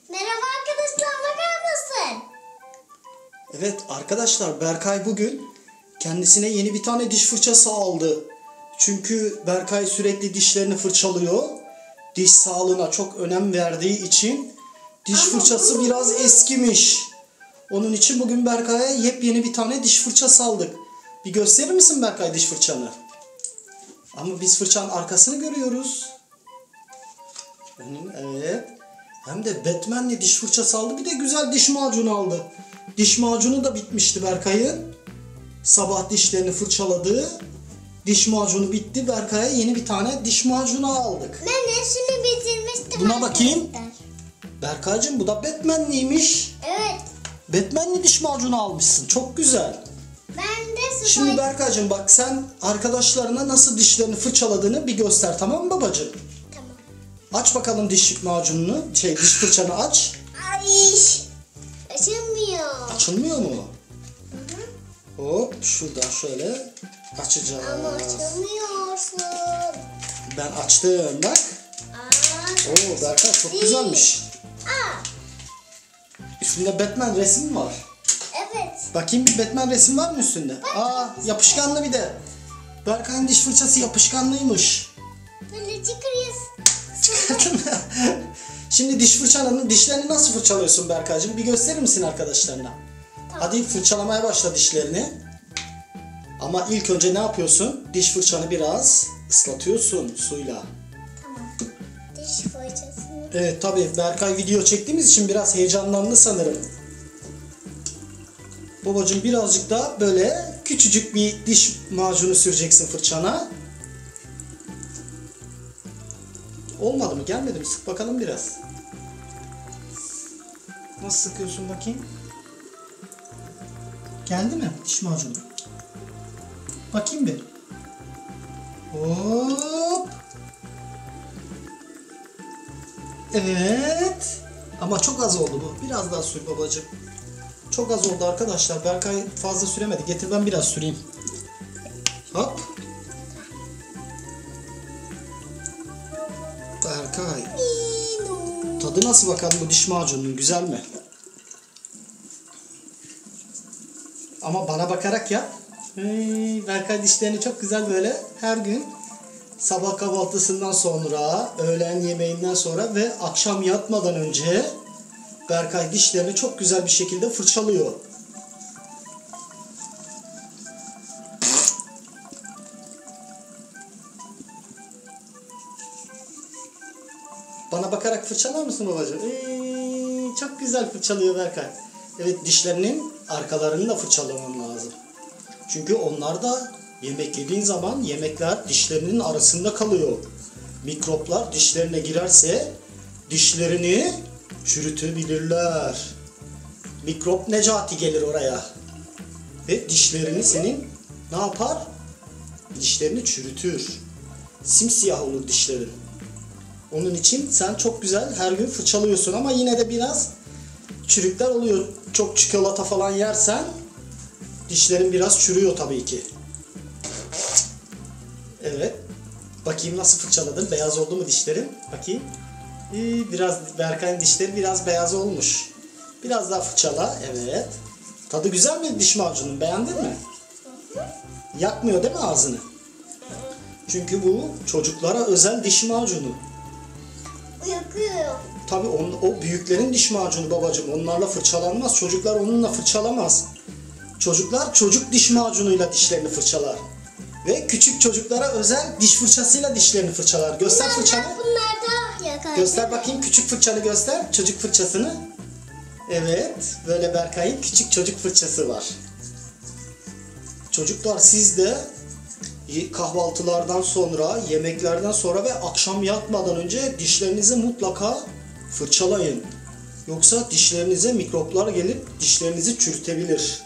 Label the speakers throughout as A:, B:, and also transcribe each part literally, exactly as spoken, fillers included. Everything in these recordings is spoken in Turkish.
A: Merhaba arkadaşlar, bakar mısın?
B: Evet arkadaşlar, Berkay bugün kendisine yeni bir tane diş fırçası aldı. Çünkü Berkay sürekli dişlerini fırçalıyor. Diş sağlığına çok önem verdiği için diş
A: Ama
B: fırçası
A: bu-
B: biraz eskimiş. Onun için bugün Berkay'a yepyeni bir tane diş fırçası aldık. Bir gösterir misin Berkay diş fırçanı? Ama biz fırçanın arkasını görüyoruz. Evet. Hem de Batman'li diş fırçası aldı. Bir de güzel diş macunu aldı. Diş macunu da bitmişti Berkay'ın. Sabah dişlerini fırçaladığı diş macunu bitti. Berkay'a yeni bir tane diş macunu aldık.
A: Ben hepsini bitirmiştim.
B: Buna bakayım.
A: arkadaşlar.
B: Berkay'cığım, bu da Batman'liymiş.
A: Evet.
B: Batman'li diş macunu almışsın. Çok güzel.
A: Ben de
B: Şimdi
A: Spy-
B: Berkay'cığım bak, sen arkadaşlarına nasıl dişlerini fırçaladığını bir göster, tamam mı babacığım?
A: Tamam.
B: Aç bakalım diş macununu. Şey, diş fırçanı aç.
A: Ay. Açılmıyor.
B: Açılmıyor mu? Hop, şuradan şöyle açacağız.
A: Ama açılmıyorsun.
B: Ben açtım bak.
A: Aa.
B: Oo Berkay, çok güzelmiş.
A: Aa.
B: Üstünde Batman resmi var.
A: Evet.
B: Bakayım, bir Batman resim var mı üstünde? Aa, yapışkanlı bir de. Berkay'ın diş fırçası yapışkanlıymış.
A: Böyle çıkarıyız.
B: Çıkardın mı? Şimdi diş fırçanın dişlerini nasıl fırçalıyorsun Berkay'cığım? Bir gösterir misin arkadaşlarına? Hadi fırçalamaya başla dişlerini. Ama ilk önce ne yapıyorsun? Diş fırçanı biraz ıslatıyorsun suyla.
A: Tamam. Diş fırçasını.
B: Evet tabii, Berkay video çektiğimiz için biraz heyecanlandı sanırım. Babacığım, birazcık da böyle küçücük bir diş macunu süreceksin fırçana. Olmadı mı? Gelmedi mi? Sık bakalım biraz. Nasıl sıkıyorsun bakayım? Geldi mi diş macunu? Bakayım bir. Hop. Evet. Ama çok az oldu bu. Biraz daha sür babacığım. Çok az oldu arkadaşlar. Berkay fazla süremedi. Getir ben biraz süreyim. Hop. Berkay. Tadı nasıl bakalım bu diş macununun? Güzel mi? Ama bana bakarak yap. Hey, Berkay dişlerini çok güzel böyle her gün sabah kahvaltısından sonra, öğlen yemeğinden sonra ve akşam yatmadan önce Berkay dişlerini çok güzel bir şekilde fırçalıyor. Bana bakarak fırçalar mısın babacığım? Ee, çok güzel fırçalıyor Berkay. Evet, dişlerinin arkalarını da fırçalaman lazım. Çünkü onlar da yemek yediğin zaman yemekler dişlerinin arasında kalıyor. Mikroplar dişlerine girerse dişlerini çürütebilirler. Mikrop Necati gelir oraya. Ve dişlerini senin ne yapar? Dişlerini çürütür. Simsiyah olur dişlerin. Onun için sen çok güzel her gün fırçalıyorsun ama yine de biraz çürükler oluyor. Çok çikolata falan yersen dişlerin biraz çürüyor tabii ki. Evet. Bakayım nasıl fırçaladın? Beyaz oldu mu dişlerin? Bakayım. Ee, biraz Berkay'ın dişleri biraz beyaz olmuş. Biraz daha fırçala. Evet. Tadı güzel mi diş macunun? Beğendin mi? Yakmıyor değil mi ağzını? Çünkü bu çocuklara özel diş macunu.
A: Yakıyor.
B: Tabii on, o büyüklerin diş macunu babacığım. Onlarla fırçalanmaz. Çocuklar onunla fırçalamaz. Çocuklar çocuk diş macunuyla dişlerini fırçalar. Ve küçük çocuklara özel diş fırçasıyla dişlerini fırçalar. Göster fırçanı.
A: Bunlar da yakar.
B: Göster bakayım, küçük fırçanı göster. Çocuk fırçasını. Evet. Böyle Berkay'ın küçük çocuk fırçası var. Çocuklar, siz de kahvaltılardan sonra, yemeklerden sonra ve akşam yatmadan önce dişlerinizi mutlaka fırçalayın. Yoksa dişlerinize mikroplar gelip dişlerinizi çürütebilir.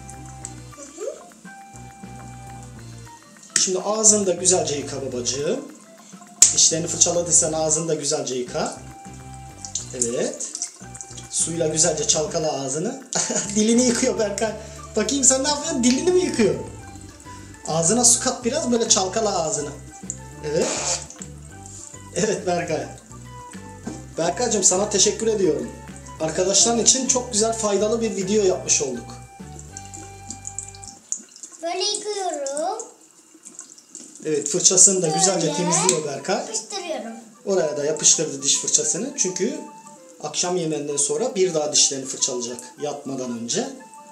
B: Şimdi ağzını da güzelce yıka babacığım. Dişlerini fırçaladıysan ağzını da güzelce yıka. Evet. Suyla güzelce çalkala ağzını. Dilini yıkıyor Berkay. Bakayım sen ne yapıyorsun? Dilini mi yıkıyor? Ağzına su kat biraz, böyle çalkala ağzını. Evet. Evet Berkay. Berkay'cığım, sana teşekkür ediyorum. arkadaşların için çok güzel faydalı bir video yapmış olduk.
A: Böyle yıkıyorum.
B: Evet, fırçasını da güzelce
A: Böyle
B: temizliyor Berkay.
A: Yapıştırıyorum.
B: Oraya da yapıştırdı diş fırçasını. Çünkü akşam yemeğinden sonra bir daha dişlerini fırçalayacak yatmadan önce.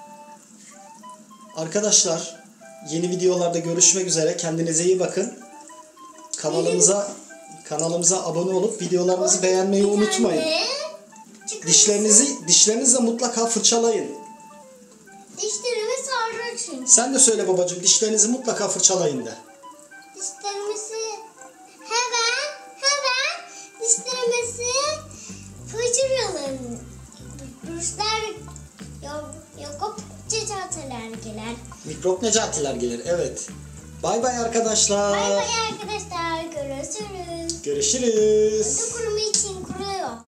B: Arkadaşlar, yeni videolarda görüşmek üzere. Kendinize iyi bakın. Kanalımıza kanalımıza abone olup videolarımızı beğenmeyi unutmayın.
A: Çıkın.
B: Dişlerinizi dişlerinizle mutlaka fırçalayın.
A: Dişlerimi sarhoşum.
B: Sen de söyle babacığım, dişlerinizi mutlaka fırçalayın de.
A: Dişlerimizi hemen hemen dişlerimizi fırçalayalım. Dişler yok yok cecateler gelir.
B: Mikrop necatiler gelir. Evet. Bay bay arkadaşlar.
A: Bay bay arkadaşlar, görüşürüz.
B: Görüşürüz.
A: Hadi kurumayı